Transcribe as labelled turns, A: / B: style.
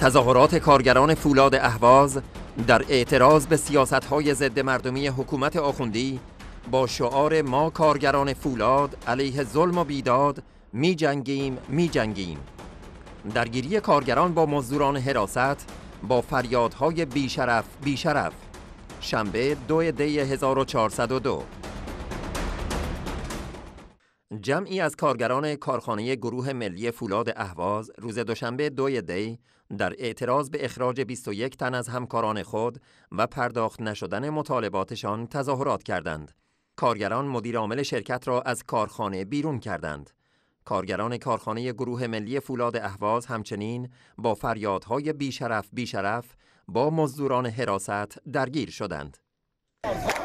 A: تظاهرات کارگران فولاد اهواز در اعتراض به سیاست‌های ضد مردمی حکومت آخوندی با شعار ما کارگران فولاد علیه ظلم و بیداد می جنگیم. درگیری کارگران با مزدوران حراست با فریادهای بیشرف. شنبه 2 دی 1402. جمعی از کارگران کارخانه گروه ملی فولاد اهواز روز دوشنبه 2 دی در اعتراض به اخراج 21 تن از همکاران خود و پرداخت نشدن مطالباتشان تظاهرات کردند. کارگران مدیر عامل شرکت را از کارخانه بیرون کردند. کارگران کارخانه گروه ملی فولاد اهواز همچنین با فریادهای بیشرف با مزدوران حراست درگیر شدند.